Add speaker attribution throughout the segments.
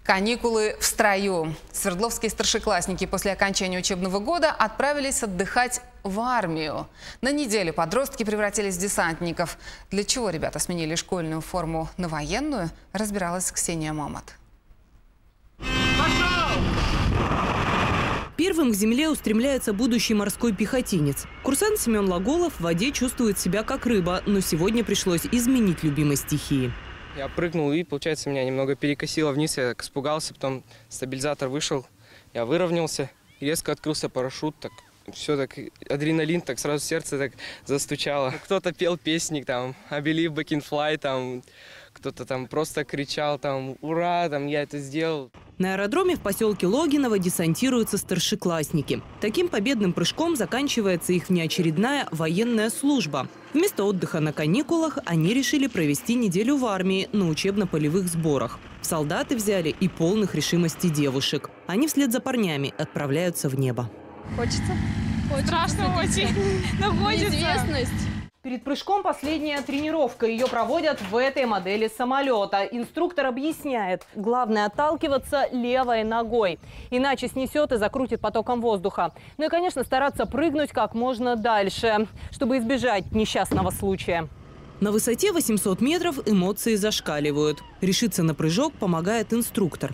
Speaker 1: Каникулы в строю. Свердловские старшеклассники после окончания учебного года отправились отдыхать в армию. На неделю подростки превратились в десантников. Для чего ребята сменили школьную форму на военную, разбиралась Ксения Момот.
Speaker 2: Первым к земле устремляется будущий морской пехотинец. Курсант Семен Лаголов в воде чувствует себя как рыба, но сегодня пришлось изменить любимой стихии.
Speaker 3: Я прыгнул и, получается, меня немного перекосило вниз, я так испугался, потом стабилизатор вышел, я выровнялся, резко открылся парашют, так все так, адреналин, так сразу сердце так застучало. Кто-то пел песни, там, I believe back in fly, там, кто-то там просто кричал, там, ура, там, я это сделал.
Speaker 2: На аэродроме в поселке Логиново десантируются старшеклассники. Таким победным прыжком заканчивается их внеочередная военная служба. Вместо отдыха на каникулах они решили провести неделю в армии на учебно-полевых сборах. В солдаты взяли и полных решимости девушек. Они вслед за парнями отправляются в небо.
Speaker 4: Хочется?
Speaker 5: Страшно очень. Находится.
Speaker 4: Неизвестность.
Speaker 2: Перед прыжком последняя тренировка. Ее проводят в этой модели самолета. Инструктор объясняет, главное отталкиваться левой ногой. Иначе снесет и закрутит потоком воздуха. Ну и, конечно, стараться прыгнуть как можно дальше, чтобы избежать несчастного случая. На высоте 800 метров эмоции зашкаливают. Решиться на прыжок помогает инструктор.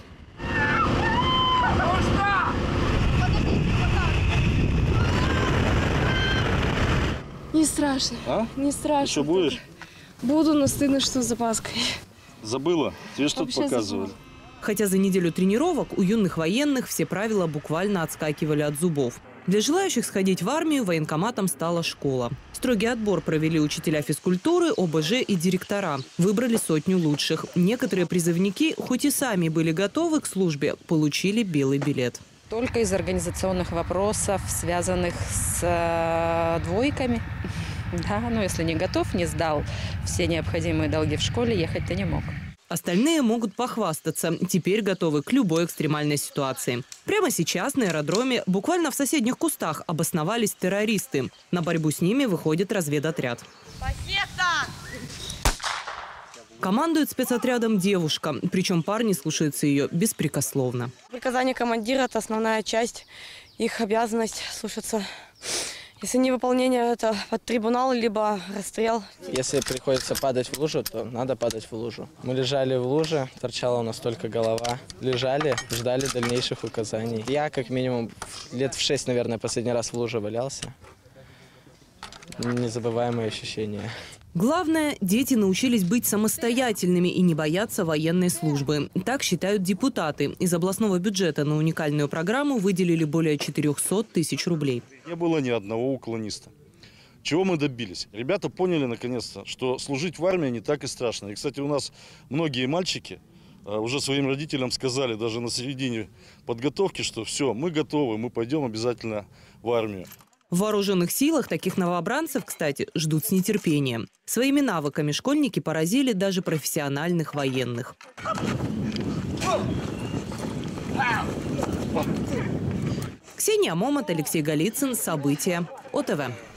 Speaker 4: Не страшно.
Speaker 6: А?
Speaker 4: Не страшно.
Speaker 6: Еще будешь?
Speaker 4: Буду, но стыдно, что с запаской.
Speaker 6: Забыла? Тебе что-то
Speaker 4: Вообще
Speaker 6: показывают?
Speaker 4: забыла.
Speaker 2: Хотя за неделю тренировок у юных военных все правила буквально отскакивали от зубов. Для желающих сходить в армию военкоматом стала школа. Строгий отбор провели учителя физкультуры, ОБЖ и директора. Выбрали 100 лучших. Некоторые призывники, хоть и сами были готовы к службе, получили белый билет.
Speaker 7: Только из организационных вопросов, связанных с двойками. Да, но если не готов, не сдал все необходимые долги в школе, ехать ты не мог.
Speaker 2: Остальные могут похвастаться. Теперь готовы к любой экстремальной ситуации. Прямо сейчас на аэродроме, буквально в соседних кустах, обосновались террористы. На борьбу с ними выходит разведотряд. Командует спецотрядом девушка. Причем парни слушаются ее беспрекословно.
Speaker 4: Приказание командира – это основная часть, их обязанность слушаться. Если не выполнение, это под трибунал, либо расстрел.
Speaker 3: Если приходится падать в лужу, то надо падать в лужу. Мы лежали в луже, торчала у нас только голова. Лежали, ждали дальнейших указаний. Я как минимум лет в 6, наверное, последний раз в луже валялся. Незабываемые ощущения.
Speaker 2: Главное, дети научились быть самостоятельными и не бояться военной службы. Так считают депутаты. Из областного бюджета на уникальную программу выделили более 400 тысяч рублей.
Speaker 6: Не было ни одного уклониста. Чего мы добились? Ребята поняли наконец-то, что служить в армии не так и страшно. И, кстати, у нас многие мальчики уже своим родителям сказали, даже на середине подготовки, что все, мы готовы, мы пойдем обязательно в армию.
Speaker 2: В вооруженных силах таких новобранцев, кстати, ждут с нетерпением. Своими навыками школьники поразили даже профессиональных военных. Ксения Момот, Алексей Голицын. События. ОТВ.